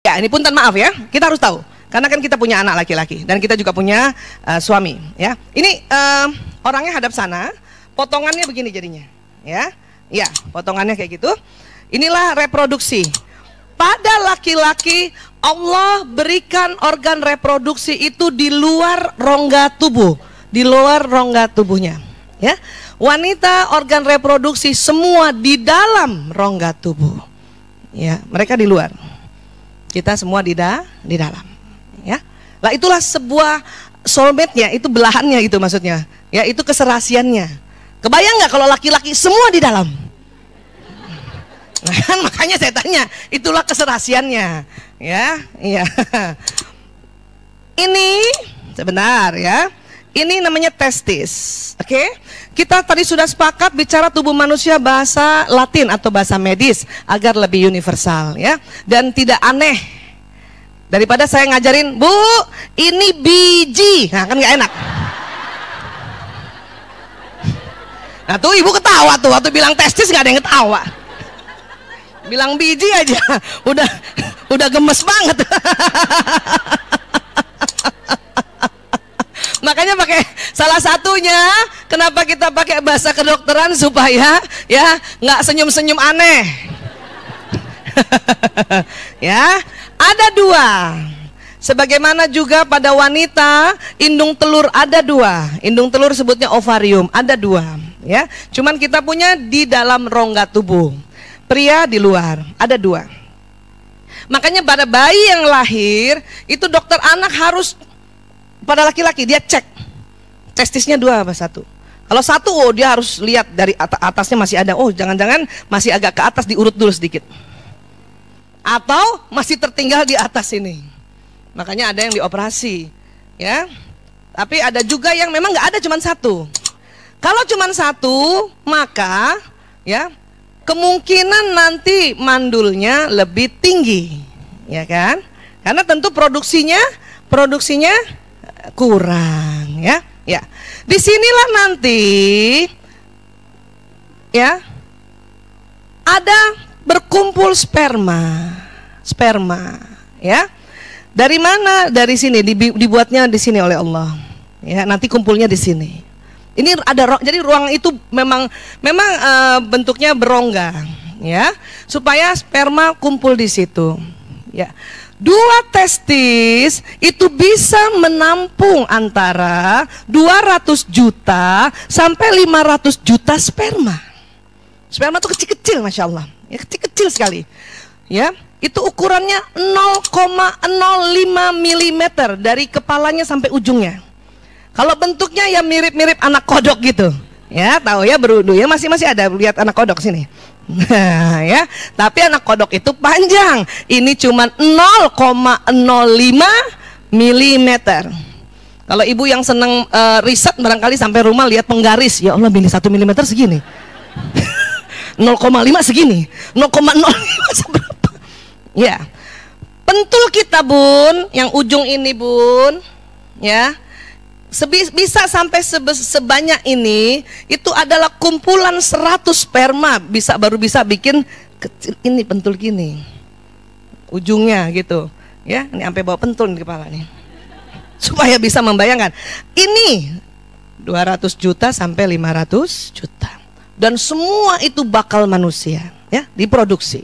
Ya, ini punten maaf ya, kita harus tahu. Karena kan kita punya anak laki-laki dan kita juga punya suami, ya. Ini orangnya hadap sana, potongannya begini jadinya, ya. Ya, potongannya kayak gitu. Inilah reproduksi. Pada laki-laki Allah berikan organ reproduksi itu di luar rongga tubuh, di luar rongga tubuhnya, ya. Wanita organ reproduksi semua di dalam rongga tubuh, ya. Mereka di luar, kita semua di dalam, ya. Lah itulah sebuah soulmate-nya, itu belahannya itu maksudnya, ya. Itu keserasiannya. Kebayang nggak kalau laki-laki semua di dalam? Nah, kan makanya saya tanya, itulah keserasiannya, ya, iya. Ini sebentar ya. Ini namanya testis, oke? Kita tadi sudah sepakat bicara tubuh manusia bahasa Latin atau bahasa medis agar lebih universal, ya, dan tidak aneh. Daripada saya ngajarin, Bu, ini biji, nah kan nggak enak. Nah tuh ibu ketawa tuh waktu bilang testis, nggak ada yang ketawa. Bilang biji aja udah gemes banget. Makanya pakai salah satunya kenapa kita pakai bahasa kedokteran supaya ya nggak senyum-senyum aneh. Ya, ada dua. Sebagaimana juga pada wanita indung telur ada dua. Indung telur sebutnya ovarium, ada dua, ya. Cuman kita punya di dalam rongga tubuh. Pria di luar, ada dua. Makanya pada bayi yang lahir itu dokter anak harus, pada laki-laki dia cek testisnya dua apa satu. Kalau satu, oh dia harus lihat dari atasnya masih ada. Oh jangan-jangan masih agak ke atas, diurut dulu sedikit. Atau masih tertinggal di atas ini. Makanya ada yang dioperasi, ya. Tapi ada juga yang memang nggak ada, cuma satu. Kalau cuma satu, maka ya kemungkinan nanti mandulnya lebih tinggi, ya kan? Karena tentu produksinya kurang, ya. Ya, disinilah nanti, ya, ada berkumpul sperma, ya. Dari mana? Dari sini, dibuatnya di sini oleh Allah, ya. Nanti kumpulnya di sini. Ini ada, jadi ruang itu memang bentuknya berongga, ya, supaya sperma kumpul di situ, ya. Dua testis itu bisa menampung antara 200 juta sampai 500 juta sperma. Sperma itu kecil-kecil, masya Allah, ya, kecil-kecil sekali, ya. Itu ukurannya 0,05 mm dari kepalanya sampai ujungnya. Kalau bentuknya ya mirip-mirip anak kodok gitu, ya, tahu ya, berudu ya, masih ada lihat anak kodok sini. Nah, ya, tapi anak kodok itu panjang. Ini cuma 0,05 mm. Kalau ibu yang seneng riset barangkali sampai rumah lihat penggaris, ya Allah, milih 1 mm segini. 0,5 segini, 0,05 seberapa? Ya, pentul kita bun, yang ujung ini bun, ya. Bisa sampai sebanyak ini, itu adalah kumpulan 100 sperma baru bisa bikin kecil ini, pentul gini ujungnya gitu, ya. Ini sampai bawa pentul di kepala nih, supaya bisa membayangkan ini 200 juta sampai 500 juta, dan semua itu bakal manusia, ya, diproduksi.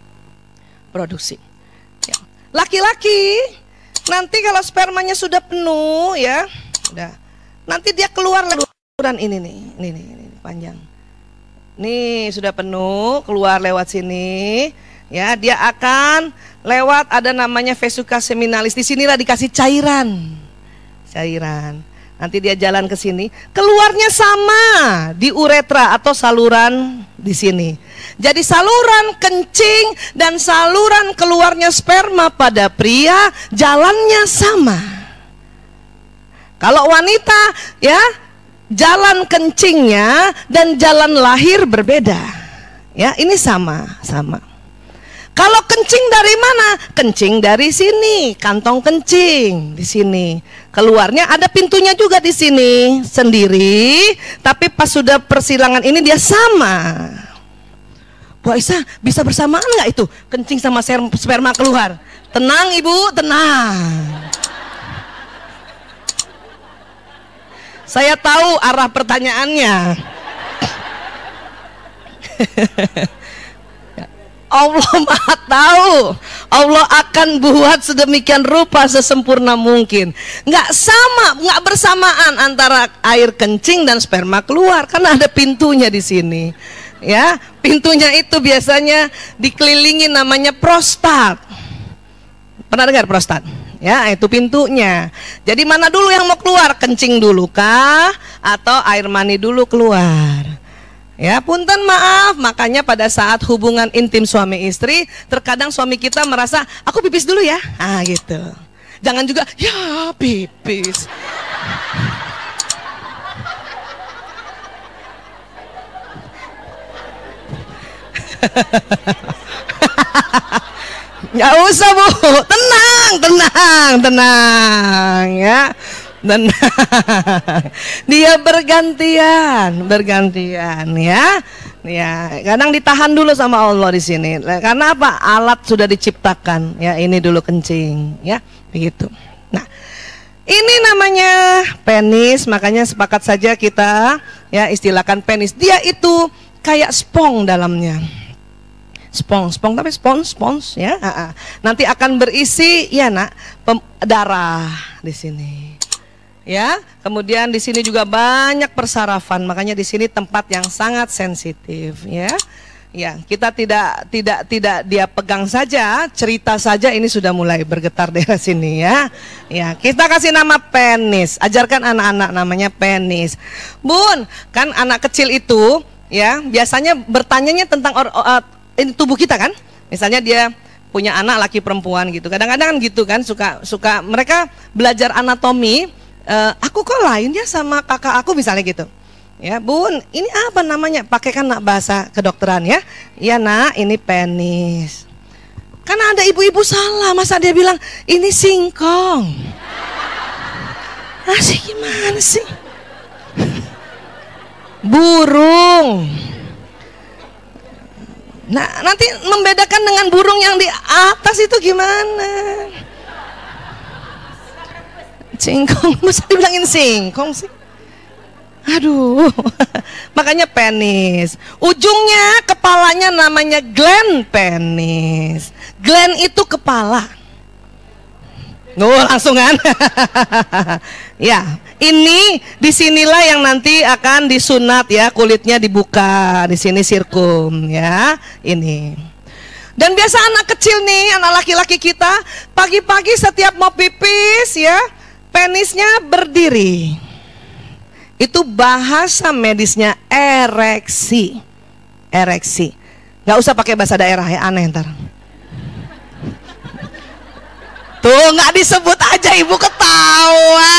Ya. Laki-laki nanti kalau spermanya sudah penuh, ya, udah, nanti dia keluar lewat ini panjang. Nih sudah penuh, keluar lewat sini, ya, dia akan lewat ada namanya vesica seminalis. Di sinilah dikasih cairan. Nanti dia jalan ke sini, keluarnya sama di uretra atau saluran di sini. Jadi saluran kencing dan saluran keluarnya sperma pada pria jalannya sama. Kalau wanita, ya, jalan kencingnya dan jalan lahir berbeda, ya, ini sama. Kalau kencing dari mana? Kencing dari sini, kantong kencing di sini. Keluarnya ada pintunya juga di sini sendiri, tapi pas sudah persilangan ini dia sama. Bu Aisyah, bisa bersamaan nggak itu kencing sama sperma keluar? Tenang Ibu, tenang. Saya tahu arah pertanyaannya. Allah Maha tahu. Allah akan buat sedemikian rupa sesempurna mungkin. Nggak bersamaan antara air kencing dan sperma keluar, karena ada pintunya di sini. Ya, pintunya itu biasanya dikelilingi namanya prostat. Pernah dengar prostat? Ya, itu pintunya. Jadi mana dulu yang mau keluar? Kencing dulu kah? Atau air mani dulu keluar? Ya, punten maaf. Makanya pada saat hubungan intim suami istri, terkadang suami kita merasa, aku pipis dulu ya. Ah, gitu. Jangan juga, ya pipis. Nggak usah Bu, tenang ya, tenang. Dia bergantian ya. Ya, kadang ditahan dulu sama Allah di sini. Karena apa? Alat sudah diciptakan. Ya, ini dulu kencing, ya, begitu. Nah, ini namanya penis. Makanya sepakat saja kita ya istilahkan penis. Dia itu kayak spons dalamnya. Spons tapi spons ya. Nanti akan berisi ya nak darah di sini. Ya, kemudian di sini juga banyak persarafan, makanya di sini tempat yang sangat sensitif ya. Ya, kita tidak dia pegang saja, cerita saja ini sudah mulai bergetar daerah sini ya. Ya, kita kasih nama penis. Ajarkan anak-anak namanya penis. Bun, kan anak kecil itu ya biasanya bertanyanya tentang ini tubuh kita kan, misalnya dia punya anak laki perempuan gitu, kadang-kadang gitu kan suka mereka belajar anatomi, aku kok lain ya sama kakak aku misalnya gitu, ya Bun, ini apa namanya, pakai kan nak bahasa kedokteran ya, iya nak ini penis, karena ada ibu-ibu salah, masa dia bilang ini singkong, sih gimana sih, burung. Nah, nanti membedakan dengan burung yang di atas itu gimana? Singkong, masa dibilangin singkong sih? Aduh, makanya penis. Ujungnya, kepalanya namanya gland penis. Gland itu kepala. Langsung kan? Ya, ini disinilah yang nanti akan disunat ya, kulitnya dibuka di sini sirkum ya, ini. Dan biasa anak kecil nih, anak laki-laki kita pagi-pagi setiap mau pipis ya, penisnya berdiri. Itu bahasa medisnya ereksi, ereksi. Nggak usah pakai bahasa daerah ya, aneh ntar. Tuh nggak disebut aja ibu ketawa.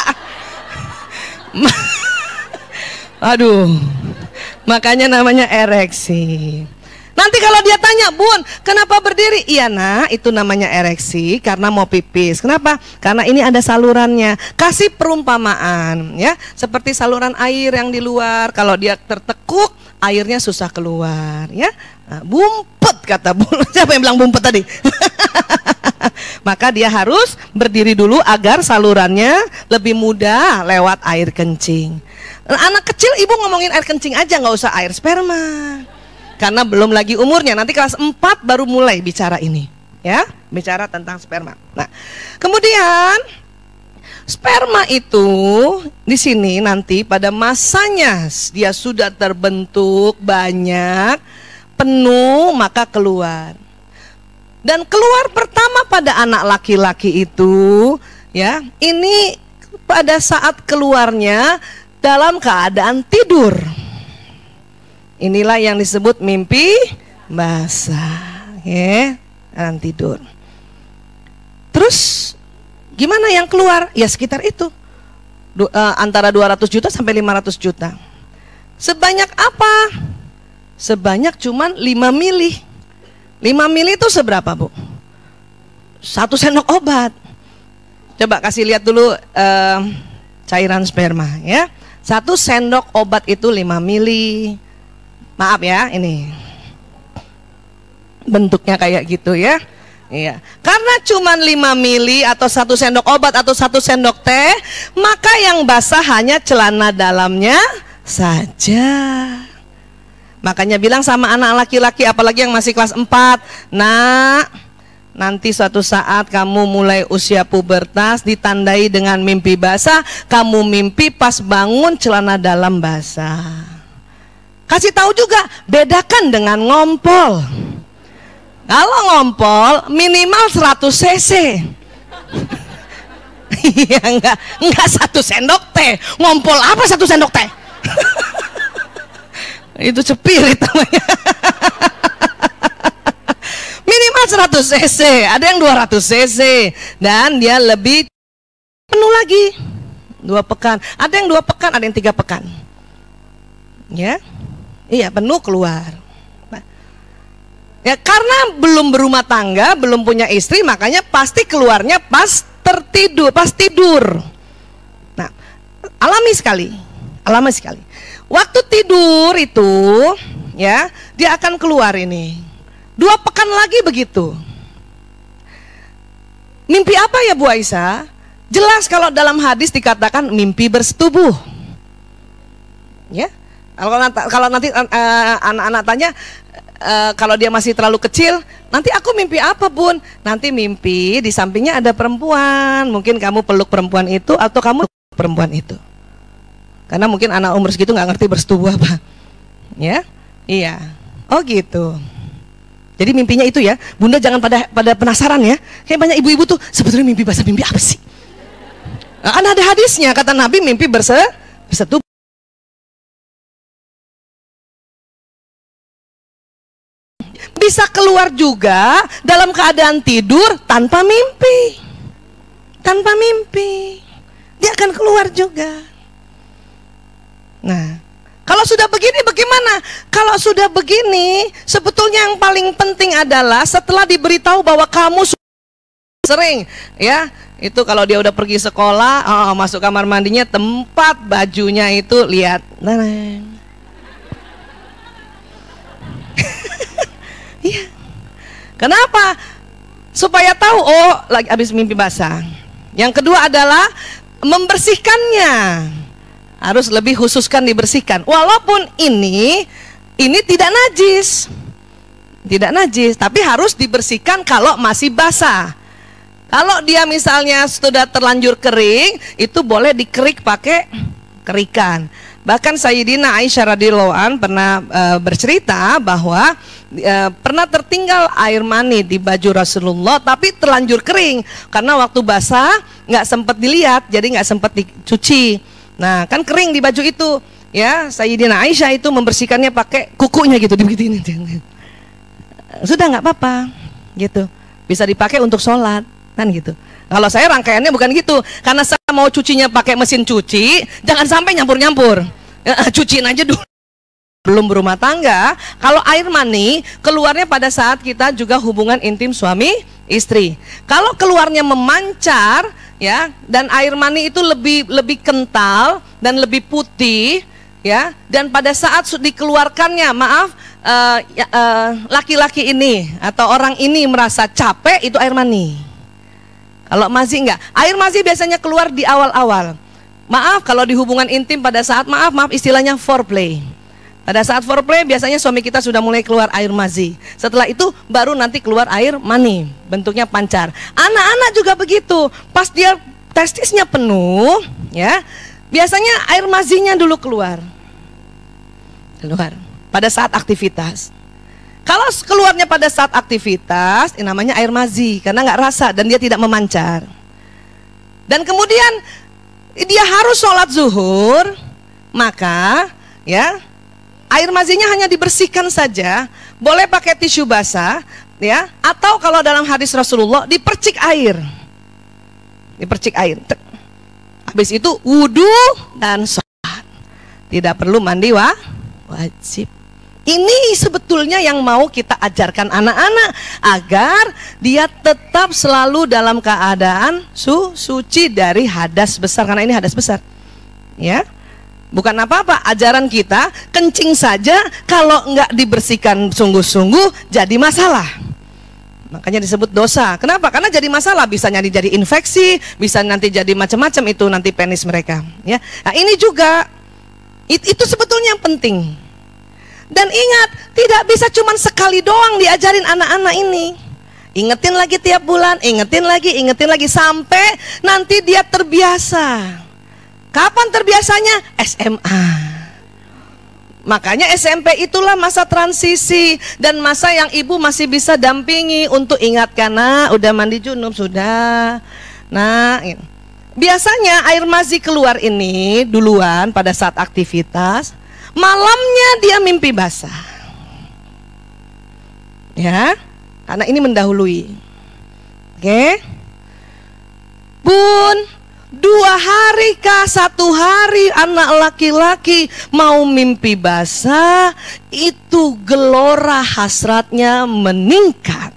Aduh, makanya namanya ereksi. Nanti kalau dia tanya, Bun, kenapa berdiri? Iya nak, itu namanya ereksi karena mau pipis. Kenapa? Karena ini ada salurannya. Kasih perumpamaan ya, seperti saluran air yang di luar. Kalau dia tertekuk, airnya susah keluar ya. Nah, bumpet kata Bun. Siapa yang bilang bumpet tadi? Maka dia harus berdiri dulu agar salurannya lebih mudah lewat air kencing. Anak kecil ibu ngomongin air kencing aja, nggak usah air sperma. Karena belum lagi umurnya, nanti kelas 4 baru mulai bicara ini. Ya, bicara tentang sperma. Nah, kemudian sperma itu di sini nanti pada masanya dia sudah terbentuk banyak, penuh, maka keluar. Dan keluar pertama pada anak laki-laki itu ya, ini pada saat keluarnya dalam keadaan tidur. Inilah yang disebut mimpi basah, ya, dalam tidur. Terus gimana yang keluar? Ya sekitar itu, antara 200 juta sampai 500 juta. Sebanyak apa? Sebanyak cuman 5 mili. 5 mili itu seberapa Bu? 1 sendok obat. Coba kasih lihat dulu cairan sperma ya. 1 sendok obat itu 5 mili. Maaf ya, ini bentuknya kayak gitu ya. Iya, karena cuma 5 mili atau 1 sendok obat atau 1 sendok teh, maka yang basah hanya celana dalamnya saja. Makanya bilang sama anak laki-laki, apalagi yang masih kelas 4, nak, nanti suatu saat kamu mulai usia pubertas ditandai dengan mimpi basah, kamu mimpi pas bangun celana dalam basah. Kasih tahu juga, bedakan dengan ngompol. Kalau ngompol minimal 100 cc. Iya, enggak 1 sendok teh. Ngompol apa 1 sendok teh? Itu cepirit namanya. Minimal 100 cc, ada yang 200 cc dan dia lebih penuh lagi. 2 pekan, ada yang 2 pekan, ada yang 3 pekan. Ya. Iya, penuh keluar. Ya, karena belum berumah tangga, belum punya istri, makanya pasti keluarnya pas tertidur, pas tidur. Nah, alami sekali. Waktu tidur itu, ya, dia akan keluar ini. 2 pekan lagi begitu. Mimpi apa ya Bu Aisyah? Jelas kalau dalam hadis dikatakan mimpi bersetubuh. Ya, kalau nanti anak-anak tanya, kalau dia masih terlalu kecil, nanti aku mimpi apa Bun? Nanti mimpi di sampingnya ada perempuan, mungkin kamu peluk perempuan itu atau kamu peluk perempuan itu. Karena mungkin anak umur segitu nggak ngerti bersetubuh apa, ya? Iya, oh gitu. Jadi mimpinya itu ya, Bunda jangan pada penasaran ya. Kayak banyak ibu-ibu tuh sebetulnya mimpi basah mimpi apa sih? Nah, kan ada hadisnya, kata Nabi mimpi bersetubuh. Bisa keluar juga dalam keadaan tidur tanpa mimpi. Tanpa mimpi. Dia akan keluar juga. Nah, kalau sudah begini bagaimana? Kalau sudah begini, sebetulnya yang paling penting adalah setelah diberitahu bahwa kamu sering, ya, itu kalau dia udah pergi sekolah, masuk kamar mandinya, tempat bajunya itu lihat. Iya. Kenapa? Supaya tahu, oh lagi habis mimpi basah. Yang kedua adalah membersihkannya. Harus lebih khususkan dibersihkan. Walaupun ini tidak najis. Tidak najis, tapi harus dibersihkan kalau masih basah. Kalau dia misalnya sudah terlanjur kering, itu boleh dikerik pakai kerikan. Bahkan Sayyidina Aisyah radhiyallahu an pernah bercerita bahwa pernah tertinggal air mani di baju Rasulullah, tapi terlanjur kering karena waktu basah nggak sempat dilihat, jadi nggak sempat dicuci. Nah, kan kering di baju itu, ya. Sayyidina Aisyah itu membersihkannya pakai kukunya gitu, dibegituin. Sudah nggak apa-apa, gitu. Bisa dipakai untuk sholat, kan gitu. Kalau saya rangkaiannya bukan gitu, karena saya mau cucinya pakai mesin cuci, jangan sampai nyampur-nyampur. Cuciin aja dulu. Belum berumah tangga, kalau air mani keluarnya pada saat kita juga hubungan intim suami istri. Kalau keluarnya memancar, ya, dan air mani itu lebih kental dan lebih putih, ya, dan pada saat dikeluarkannya, maaf, laki-laki ini atau orang ini merasa capek, itu air mani. Kalau mazi enggak, air mazi biasanya keluar di awal-awal. Maaf kalau di hubungan intim pada saat maaf istilahnya foreplay. Pada saat foreplay biasanya suami kita sudah mulai keluar air mazi. Setelah itu baru nanti keluar air mani, bentuknya pancar. Anak-anak juga begitu. Pas dia testisnya penuh, ya, biasanya air mazinya dulu keluar. Pada saat aktivitas. Kalau keluarnya pada saat aktivitas, namanya air mazi karena nggak rasa dan dia tidak memancar. Dan kemudian dia harus sholat zuhur, maka ya air mazinya hanya dibersihkan saja, boleh pakai tisu basah, ya, atau kalau dalam hadis Rasulullah dipercik air, Habis itu wudhu dan sholat, tidak perlu mandi wajib. Ini sebetulnya yang mau kita ajarkan anak-anak agar dia tetap selalu dalam keadaan suci dari hadas besar, karena ini hadas besar, ya. Bukan apa-apa, ajaran kita kencing saja kalau nggak dibersihkan sungguh-sungguh jadi masalah. Makanya disebut dosa. Kenapa? Karena jadi masalah, bisa jadi infeksi, bisa nanti jadi macam-macam itu nanti penis mereka. Ya, nah, ini juga itu sebetulnya yang penting. Dan ingat, tidak bisa cuma sekali doang diajarin anak-anak ini. Ingetin lagi tiap bulan, ingetin lagi sampai nanti dia terbiasa. Kapan terbiasanya? SMA. Makanya SMP itulah masa transisi dan masa yang ibu masih bisa dampingi untuk ingatkan, nak, udah mandi junub sudah. Nah, biasanya air mazi keluar ini duluan pada saat aktivitas. Malamnya dia mimpi basah. Ya, karena ini mendahului. Oke. Bun, 2 hari kah 1 hari anak laki-laki mau mimpi basah, itu gelora hasratnya meningkat.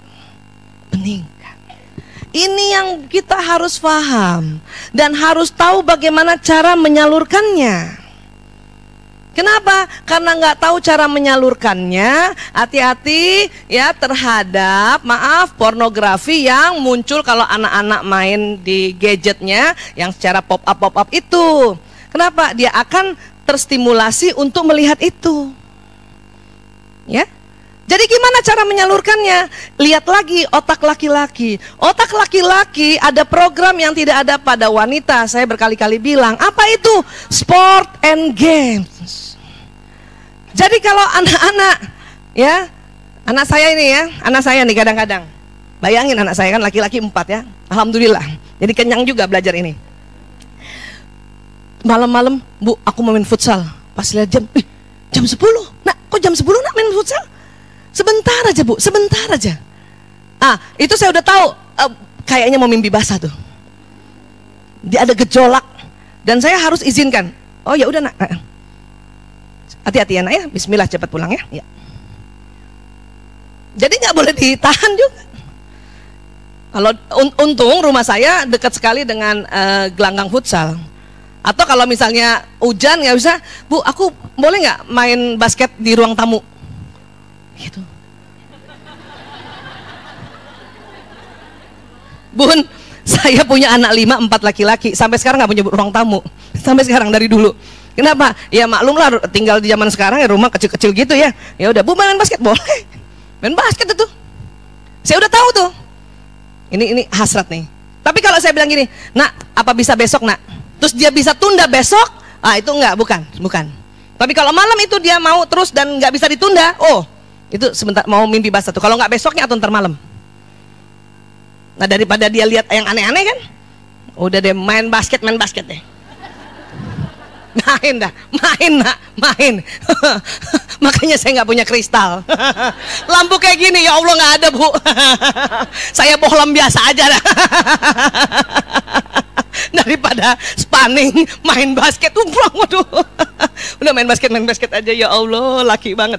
Ini yang kita harus paham dan harus tahu bagaimana cara menyalurkannya. Kenapa? Karena nggak tahu cara menyalurkannya, hati-hati ya terhadap, pornografi yang muncul kalau anak-anak main di gadgetnya yang secara pop-up itu. Kenapa? Dia akan terstimulasi untuk melihat itu. Ya. Jadi gimana cara menyalurkannya? Lihat lagi otak laki-laki. Otak laki-laki ada program yang tidak ada pada wanita. Saya berkali-kali bilang, apa itu? Sport and games. Jadi kalau anak-anak, ya, anak saya nih kadang-kadang, bayangin anak saya kan laki-laki 4 ya, alhamdulillah, jadi kenyang juga belajar ini. Malam-malam, Bu, aku mau main futsal. Pas lihat jam, jam 10, nak, kok jam 10 nak main futsal? Sebentar aja, Bu, sebentar aja. Itu saya udah tahu, kayaknya mau mimpi basah tuh. Dia ada gejolak, dan saya harus izinkan. Oh ya udah nak. Hati-hati ya nak ya, bismillah cepat pulang ya. Jadi nggak boleh ditahan juga. Kalau untung rumah saya dekat sekali dengan gelanggang futsal. Atau kalau misalnya hujan nggak bisa, Bu, aku boleh nggak main basket di ruang tamu? Gitu. Bun, saya punya anak 5, 4 laki-laki, sampai sekarang nggak punya ruang tamu. Sampai sekarang dari dulu. Kenapa? Ya maklum lah, tinggal di zaman sekarang ya rumah kecil-kecil gitu ya. Ya udah, Bu, main basket boleh. Main basket itu. Saya udah tahu tuh. Ini hasrat nih. Tapi kalau saya bilang gini, nak, apa bisa besok nak? Terus dia bisa tunda besok? Itu enggak, bukan. Tapi kalau malam itu dia mau terus dan nggak bisa ditunda, itu sebentar mau mimpi basah tuh. Kalau nggak besoknya atau ntar malam. Nah, daripada dia lihat yang aneh-aneh kan, udah deh main basket deh. Main. Makanya saya nggak punya kristal. Lampu kayak gini ya Allah nggak ada, Bu. Saya bohlam biasa aja dah. Daripada spanning main basket, waduh. Udah main basket aja ya Allah, laki banget.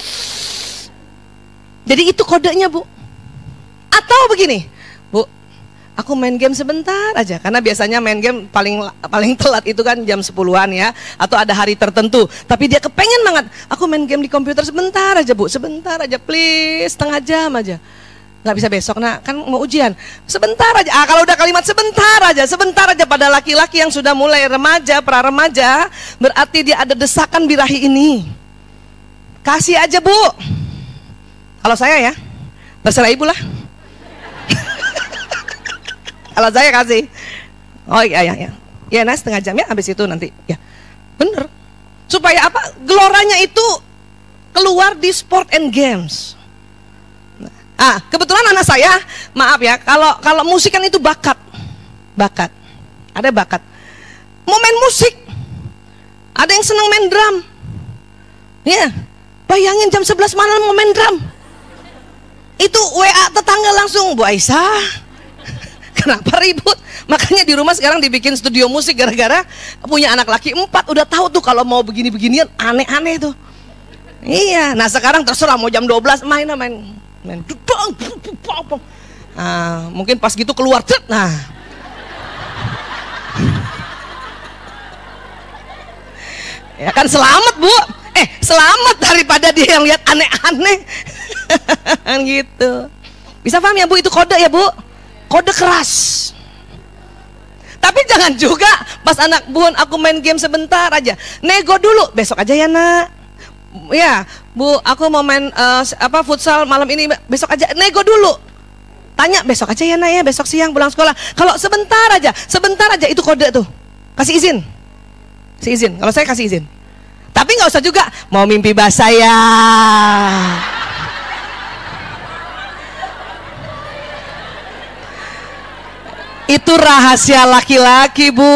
Jadi itu kodenya, Bu. Atau begini, Bu, aku main game sebentar aja, karena biasanya main game paling telat itu kan jam 10-an ya, atau ada hari tertentu. Tapi dia kepengen banget, aku main game di komputer sebentar aja, Bu, sebentar aja, please, setengah jam aja. Nggak bisa besok, nak, kan mau ujian. Sebentar aja. Kalau udah kalimat sebentar aja pada laki-laki yang sudah mulai remaja, pra-remaja, berarti dia ada desakan birahi ini. Kasih aja, Bu. Kalau saya ya, terserah ibu lah. Kalau saya kasih, oh iya, ya, nah setengah jam ya, habis itu nanti, ya, bener. Supaya apa? Geloranya itu keluar di sport and games. Kebetulan anak saya, maaf ya, kalau musik kan itu bakat, ada bakat. Mau main musik, ada yang senang main drum, ya, bayangin jam 11 malam mau main drum. Itu WA tetangga langsung, Bu Aisyah, kenapa ribut? Makanya di rumah sekarang dibikin studio musik gara-gara punya anak laki 4, udah tahu tuh kalau mau begini-beginian aneh-aneh tuh. Iya, nah sekarang terserah mau jam 12 main. Mungkin pas gitu keluar, Ya kan selamat Bu. Selamat daripada dia yang lihat aneh-aneh. Kan gitu. Bisa paham ya Bu, itu kode ya Bu? Kode keras. Tapi jangan juga pas anak Bun aku main game sebentar aja, nego dulu, besok aja ya nak. Ya Bu, aku mau main futsal malam ini, besok aja, nego dulu. Tanya besok aja ya nak ya, besok siang pulang sekolah. Kalau sebentar aja itu kode tuh. Kasih izin. Kasih izin. Kalau saya kasih izin. Tapi nggak usah juga mau mimpi basah ya. Itu rahasia laki-laki Bu.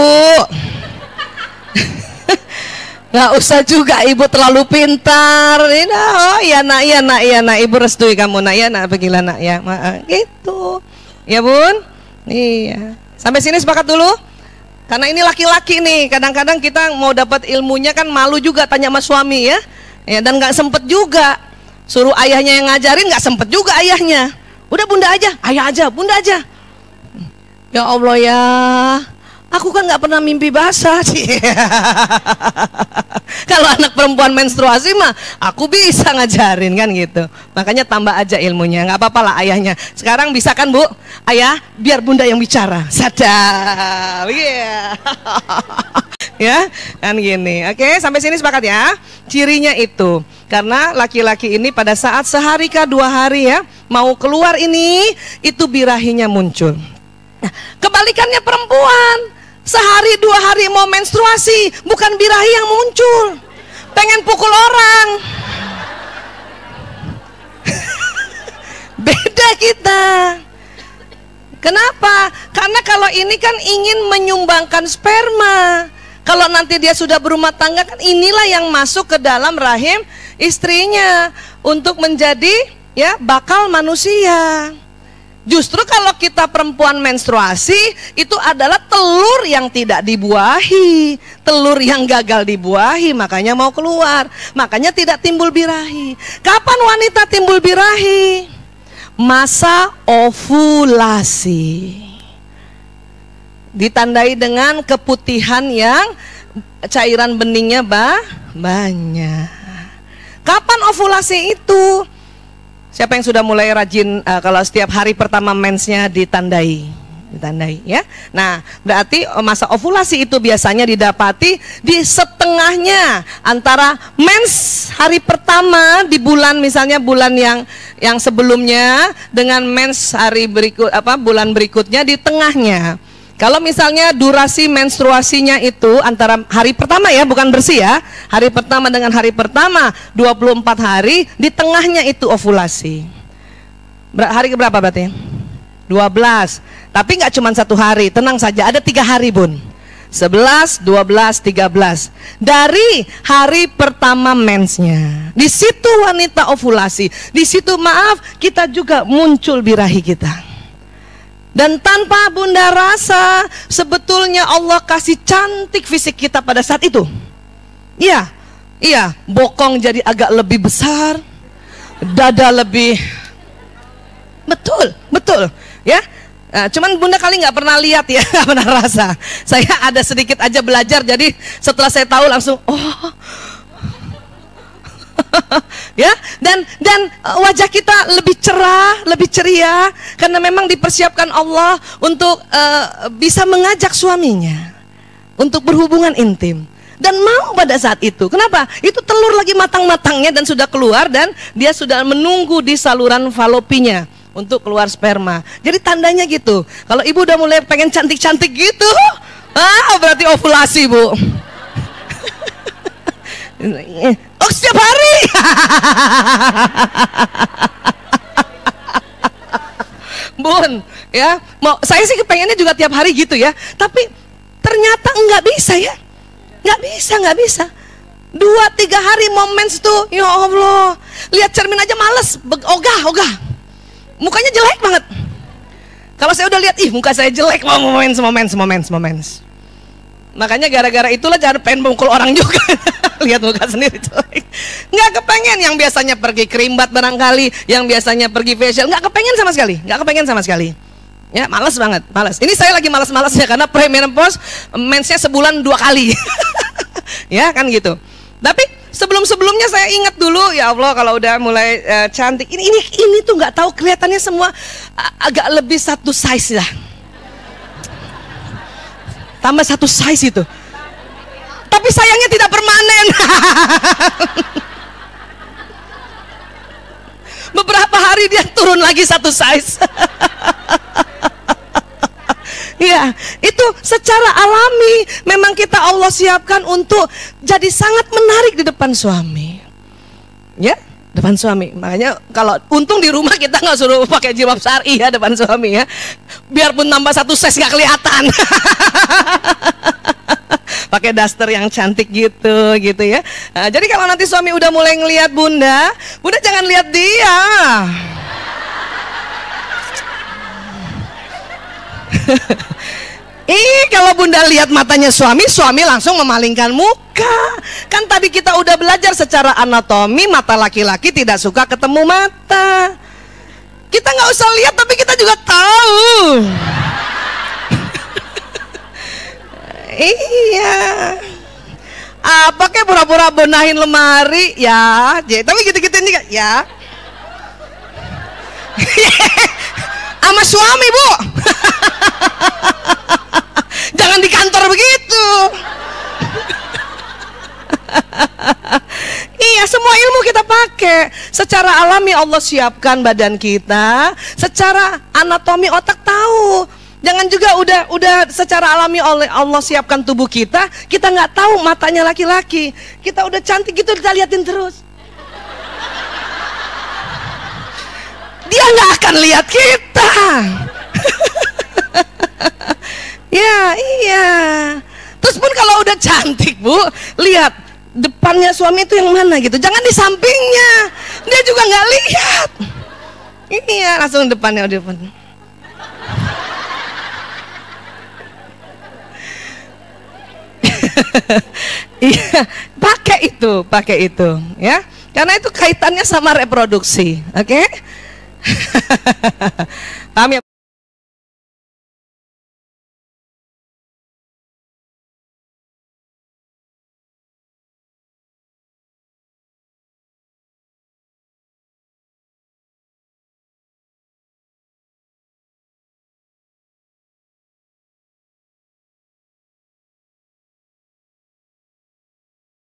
Nggak usah juga ibu terlalu pintar. Oh iya nak, ibu restui kamu nak ya nak, pergilah nak ya. Gitu ya Bun. Iya. Sampai sini sepakat dulu. Karena ini laki-laki nih, kadang-kadang kita mau dapat ilmunya kan malu juga tanya sama suami ya. Dan nggak sempet juga. Suruh ayahnya yang ngajarin, nggak sempet juga ayahnya. Udah bunda aja, ayah aja, bunda aja. Ya Allah ya, aku kan nggak pernah mimpi basah sih. Kalau anak perempuan menstruasi mah aku bisa ngajarin kan gitu. Makanya tambah aja ilmunya, nggak apa-apa lah ayahnya. Sekarang bisa kan Bu? Ayah, biar bunda yang bicara. Sadar, yeah. Ya, kan gini. Oke, sampai sini sepakat ya. Cirinya itu, karena laki-laki ini pada saat sehari kah 2 hari ya, mau keluar ini, itu birahinya muncul. Nah, kebalikannya perempuan, sehari 2 hari mau menstruasi, bukan birahi yang muncul, pengen pukul orang. Beda kita. Kenapa? Karena kalau ini kan ingin menyumbangkan sperma. Kalau nanti dia sudah berumah tangga kan inilah yang masuk ke dalam rahim istrinya untuk menjadi ya bakal manusia. Justru kalau kita perempuan menstruasi itu adalah telur yang tidak dibuahi, telur yang gagal dibuahi, makanya mau keluar, makanya tidak timbul birahi. Kapan wanita timbul birahi? Masa ovulasi, ditandai dengan keputihan yang cairan beningnya banyak. Kapan ovulasi itu? Siapa yang sudah mulai rajin kalau setiap hari pertama mensnya ditandai ya. Nah, berarti masa ovulasi itu biasanya didapati di setengahnya antara mens hari pertama di bulan, misalnya bulan yang sebelumnya dengan mens hari bulan berikutnya di tengahnya. Kalau misalnya durasi menstruasinya itu antara hari pertama ya, bukan bersih ya, hari pertama dengan hari pertama 24 hari, di tengahnya itu ovulasi. Hari keberapa berarti? 12. Tapi nggak cuma 1 hari, tenang saja, ada 3 hari Bun. 11, 12, 13. Dari hari pertama mensnya, di situ wanita ovulasi, di situ maaf kita juga muncul birahi kita. Dan tanpa bunda rasa, sebetulnya Allah kasih cantik fisik kita pada saat itu. Iya, bokong jadi agak lebih besar, dada lebih, betul, ya. Cuman bunda kali nggak pernah lihat ya, nggak pernah rasa. Saya ada sedikit aja belajar, jadi setelah saya tahu langsung, oh. Ya, dan wajah kita lebih cerah, lebih ceria karena memang dipersiapkan Allah untuk bisa mengajak suaminya untuk berhubungan intim dan mau pada saat itu. Kenapa? Itu telur lagi matang-matangnya dan sudah keluar dan dia sudah menunggu di saluran falopinya untuk keluar sperma. Jadi tandanya gitu. Kalau ibu udah mulai pengen cantik-cantik gitu, berarti ovulasi Bu. Oh, setiap hari. Bun, ya, saya sih kepengennya juga tiap hari gitu ya. Tapi ternyata nggak bisa ya, nggak bisa. 2-3 hari moments tuh, ya Allah, lihat cermin aja males, ogah. Mukanya jelek banget. Kalau saya udah lihat, muka saya jelek, mau moments. Makanya gara-gara itulah jangan pengen mukul orang juga. Lihat muka sendiri jelek. Nggak kepengen, yang biasanya pergi kerimbat barangkali, yang biasanya pergi facial, nggak kepengen sama sekali. Ya, malas banget, malas. Ini saya lagi malas-malasnya karena premenopause mensnya sebulan 2 kali. Ya kan gitu. Tapi sebelumnya saya ingat dulu, ya Allah, kalau udah mulai cantik, ini tuh nggak tahu kelihatannya semua agak lebih satu size lah. Tambah satu size itu. Tapi sayangnya tidak permanen. Beberapa hari dia turun lagi satu size. Ya, itu secara alami memang kita Allah siapkan untuk jadi sangat menarik di depan suami. Ya, depan suami. Makanya kalau untung di rumah kita nggak suruh pakai jilbab syar'i ya depan suami ya. Biarpun tambah satu size nggak kelihatan. Pakai daster yang cantik gitu ya. Nah, jadi kalau nanti suami udah mulai ngelihat bunda jangan lihat dia. Kalau bunda lihat matanya suami langsung memalingkan muka. Kan tadi kita udah belajar secara anatomi, mata laki-laki tidak suka ketemu mata. Kita nggak usah lihat, tapi kita juga tahu. Iya. Apa kayak pura-pura benahin lemari ya, tapi gitu-gitu juga ya. Sama suami, Bu. Jangan di kantor begitu. Iya, semua ilmu kita pakai. Secara alami Allah siapkan badan kita, secara anatomi otak tahu. Jangan juga udah secara alami oleh Allah siapkan tubuh kita nggak tahu matanya laki-laki. Kita udah cantik gitu, kita liatin terus. Dia nggak akan lihat kita. Ya, iya. Terus pun kalau udah cantik, Bu, lihat depannya suami itu yang mana gitu. Jangan di sampingnya. Dia juga nggak lihat. Iya, langsung depannya, depan. Iya, pakai itu ya. Karena itu kaitannya sama reproduksi, oke? Paham ya?